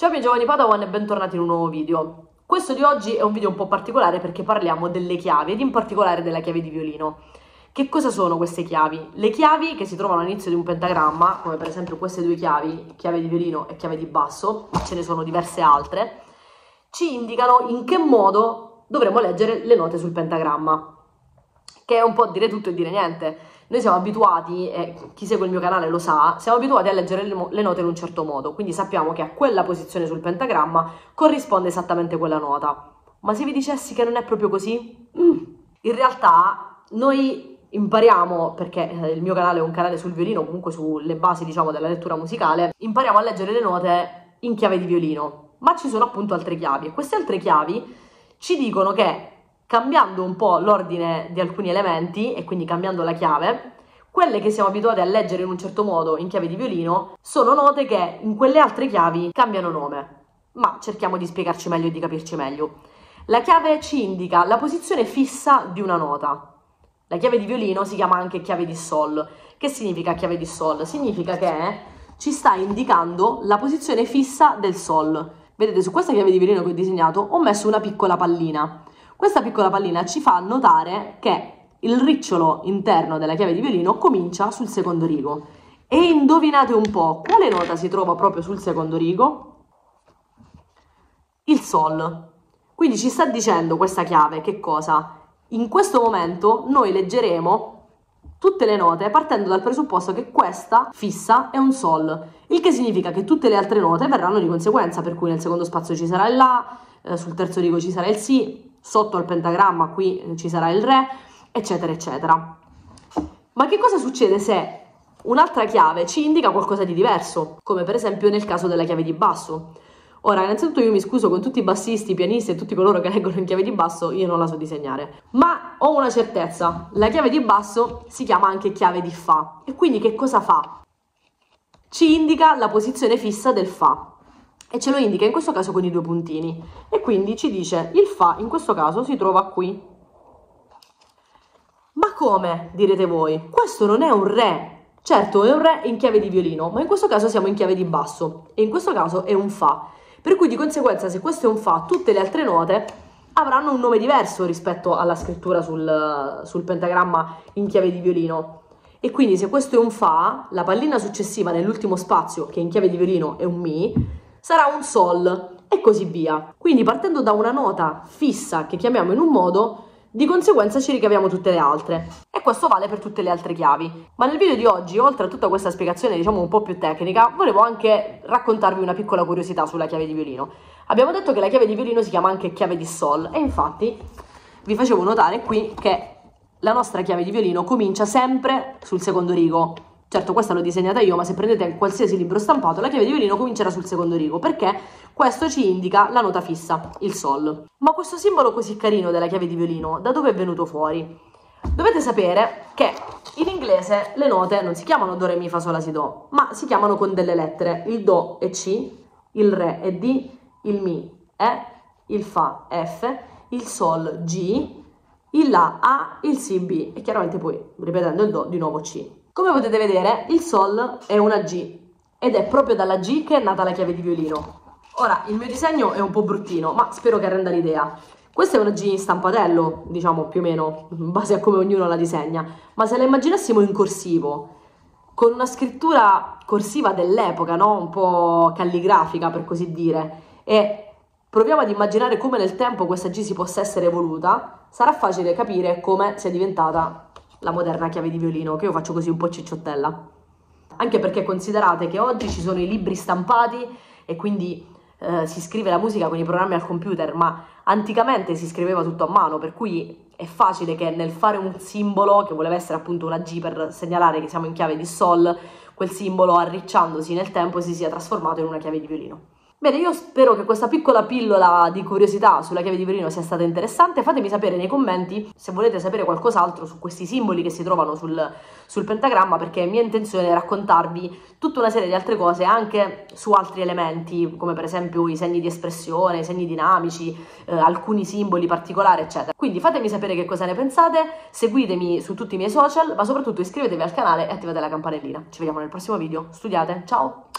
Ciao miei giovani Padawan e bentornati in un nuovo video. Questo di oggi è un video un po' particolare perché parliamo delle chiavi ed in particolare della chiave di violino. Che cosa sono queste chiavi? Le chiavi che si trovano all'inizio di un pentagramma, come per esempio queste due chiavi, chiave di violino e chiave di basso, ma ce ne sono diverse altre, ci indicano in che modo dovremo leggere le note sul pentagramma, che è un po' dire tutto e dire niente. Noi siamo abituati, e chi segue il mio canale lo sa, siamo abituati a leggere le note in un certo modo, quindi sappiamo che a quella posizione sul pentagramma corrisponde esattamente quella nota. Ma se vi dicessi che non è proprio così? In realtà noi impariamo, perché il mio canale è un canale sul violino, comunque sulle basi diciamo della lettura musicale, impariamo a leggere le note in chiave di violino, ma ci sono appunto altre chiavi e queste altre chiavi ci dicono che cambiando un po' l'ordine di alcuni elementi e quindi cambiando la chiave, quelle che siamo abituati a leggere in un certo modo in chiave di violino sono note che in quelle altre chiavi cambiano nome. Ma cerchiamo di spiegarci meglio e di capirci meglio. La chiave ci indica la posizione fissa di una nota. La chiave di violino si chiama anche chiave di sol. Che significa chiave di sol? Significa che ci sta indicando la posizione fissa del sol. Vedete, su questa chiave di violino che ho disegnato ho messo una piccola pallina. Questa piccola pallina ci fa notare che il ricciolo interno della chiave di violino comincia sul secondo rigo. E indovinate un po' quale nota si trova proprio sul secondo rigo? Il sol. Quindi ci sta dicendo questa chiave che cosa? In questo momento noi leggeremo tutte le note partendo dal presupposto che questa fissa è un sol, il che significa che tutte le altre note verranno di conseguenza, per cui nel secondo spazio ci sarà il la, sul terzo rigo ci sarà il si, sotto al pentagramma qui ci sarà il re, eccetera eccetera. Ma che cosa succede se un'altra chiave ci indica qualcosa di diverso, come per esempio nel caso della chiave di basso? Ora, innanzitutto io mi scuso con tutti i bassisti, i pianisti e tutti coloro che leggono in chiave di basso, io non la so disegnare, ma ho una certezza: la chiave di basso si chiama anche chiave di fa. E quindi che cosa fa? Ci indica la posizione fissa del fa e ce lo indica in questo caso con i due puntini, e quindi ci dice il fa in questo caso si trova qui. Ma come, direte voi? Questo non è un re. Certo, è un re in chiave di violino, ma in questo caso siamo in chiave di basso e in questo caso è un fa. Per cui di conseguenza, se questo è un fa, tutte le altre note avranno un nome diverso rispetto alla scrittura sul pentagramma in chiave di violino. E quindi se questo è un fa, la pallina successiva nell'ultimo spazio, che in chiave di violino è un mi, sarà un sol e così via. Quindi partendo da una nota fissa che chiamiamo in un modo, di conseguenza ci ricaviamo tutte le altre. E questo vale per tutte le altre chiavi. Ma nel video di oggi, oltre a tutta questa spiegazione diciamo un po' più tecnica, volevo anche raccontarvi una piccola curiosità sulla chiave di violino. Abbiamo detto che la chiave di violino si chiama anche chiave di sol e infatti vi facevo notare qui che la nostra chiave di violino comincia sempre sul secondo rigo. Certo, questa l'ho disegnata io, ma se prendete qualsiasi libro stampato, la chiave di violino comincerà sul secondo rigo, perché questo ci indica la nota fissa, il sol. Ma questo simbolo così carino della chiave di violino, da dove è venuto fuori? Dovete sapere che in inglese le note non si chiamano do, re, mi, fa, sol, la, si, do, ma si chiamano con delle lettere. Il do è C, il re è D, il mi è, il fa F, il sol G, il la A, il si B e chiaramente poi, ripetendo il do, di nuovo C. Come potete vedere, il sol è una G ed è proprio dalla G che è nata la chiave di violino. Ora, il mio disegno è un po' bruttino, ma spero che renda l'idea. Questa è una G in stampatello, diciamo più o meno, in base a come ognuno la disegna, ma se la immaginassimo in corsivo, con una scrittura corsiva dell'epoca, no? Un po' calligrafica per così dire, e proviamo ad immaginare come nel tempo questa G si possa essere evoluta, sarà facile capire come sia diventata la moderna chiave di violino, che io faccio così un po' cicciottella. Anche perché considerate che oggi ci sono i libri stampati e quindi si scrive la musica con i programmi al computer, ma anticamente si scriveva tutto a mano, per cui è facile che nel fare un simbolo, che voleva essere appunto una G per segnalare che siamo in chiave di sol, quel simbolo arricciandosi nel tempo si sia trasformato in una chiave di violino. Bene, io spero che questa piccola pillola di curiosità sulla chiave di violino sia stata interessante. Fatemi sapere nei commenti se volete sapere qualcos'altro su questi simboli che si trovano sul pentagramma, perché è mia intenzione raccontarvi tutta una serie di altre cose anche su altri elementi, come per esempio i segni di espressione, i segni dinamici, alcuni simboli particolari, eccetera. Quindi fatemi sapere che cosa ne pensate, seguitemi su tutti i miei social, ma soprattutto iscrivetevi al canale e attivate la campanellina. Ci vediamo nel prossimo video. Studiate, ciao!